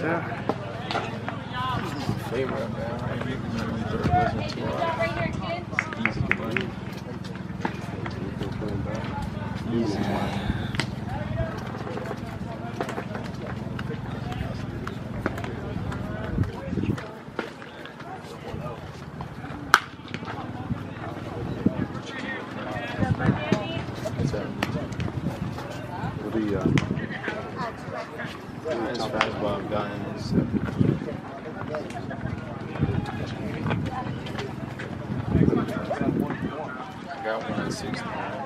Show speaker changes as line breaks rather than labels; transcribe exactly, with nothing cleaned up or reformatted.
Yeah.
Favorite, man. I think it wasn't too hard. It's easy to win. Easy one.
What do you, uh,
As fastball I've gotten is I got one at sixty.